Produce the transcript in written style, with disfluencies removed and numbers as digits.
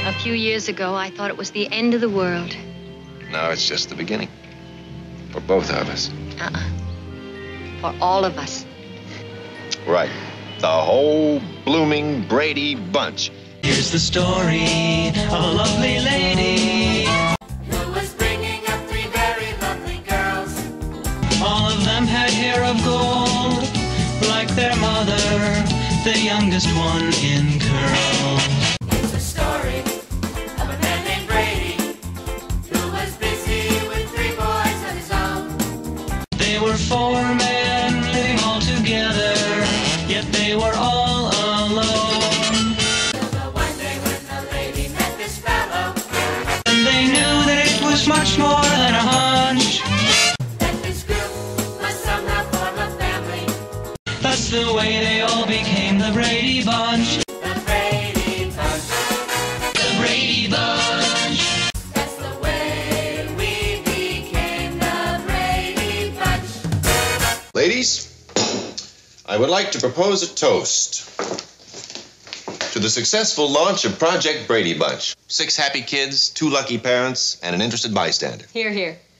A few years ago, I thought it was the end of the world. Now it's just the beginning. For both of us. For all of us. Right. The whole blooming Brady Bunch. Here's the story of a lovely lady who was bringing up 3 very lovely girls. All of them had hair of gold, like their mother, the youngest one in curls. It's a story of a man named Brady who was busy with 3 boys of his own. They were 4 men living all together, yet they were all alone. Till one day when the lady met this fellow, And they knew that it was much more than a hunch. that this group must somehow form a family. That's the way they all became the Brady Bunch. The Brady Bunch. The Brady Bunch. That's the way we became the Brady Bunch. Ladies, I would like to propose a toast to the successful launch of Project Brady Bunch. 6 happy kids, 2 lucky parents, and an interested bystander. Here, here.